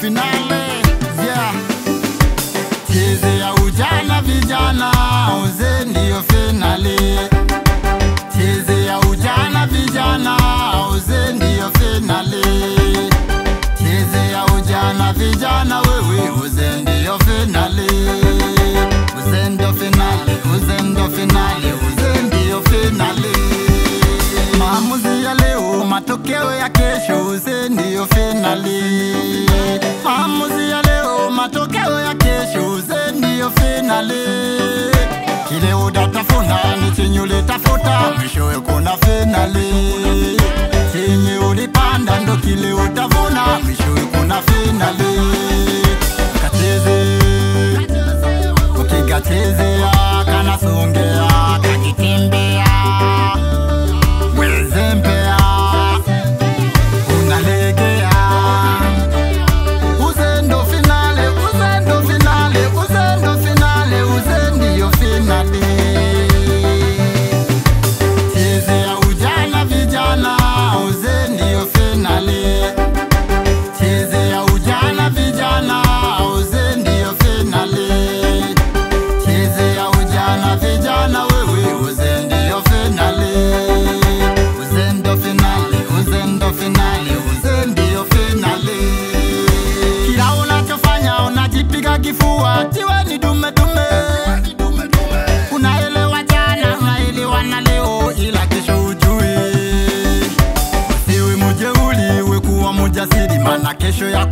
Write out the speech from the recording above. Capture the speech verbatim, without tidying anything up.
finale, yeah. Cheze ya ujana vijana, uzee ndio finale. Cheze ya ujana vijana, uzee ndio finale. Cheze ya ujana vijana, wewe uzee ndio finale. Uzee ndio finale, uzee ndio finale, uzee ndio finale. Maamuzi ya leo, matokeo ya kesho, uzee ndio finale. Maamuzi ya leo, matokeo ya kesho, uzee ndio finale. Kile udatafuna ni chenye ulitafuta, mwishowe kuna finale. Chenye ulipanda ndo kile utavuna, mwishowe kuna finale. Kacheze, ukikachezea kana songea, kakitembea wezembea, unalegea. Uzee ndo finale, uzee ndo finale, uzee ndo finale, uzee ndio finale. Cheze ya ujana vijana, uzee ndio finale. Cheze ya ujana vijana, uzee ndio finale. Cheze ya ujana vijana, wewe uzee ndio finale. Uzee ndio finale, uzee ndio finale, uzee ndio finale. Kila unachofanya unajipiga kifua, tiwe ni dume dume. Unaelewa jana, unaelewa na leo, ila kesho ujui. Usiwe mjeuri, we kuwa mjasiri, maana kesho yako